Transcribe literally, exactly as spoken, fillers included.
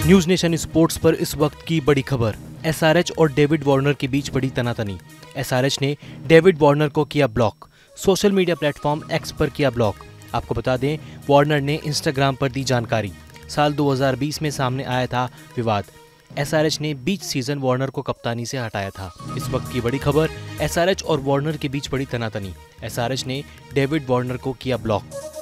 News nation sports पर इस वक्त की बड़ी खबर। एसआरएच और डेविड वार्नर के बीच बड़ी तनातनी। एसआरएच ने डेविड वार्नर को किया block. Social media platform X पर किया ब्लॉक। आपको बता दें, वार्नर ने इंस्टाग्राम पर दी जानकारी। साल दो हज़ार बीस में सामने आया था विवाद। एसआरएच ने बीच सीजन वार्नर को कप्तानी से हटाया था। इस वक्त की बड़ी खबर, एसआरएच और वार्नर के बीच बड़ी तनातनी। एसआरएच ने डेविड वार्नर को किया ब्लॉक।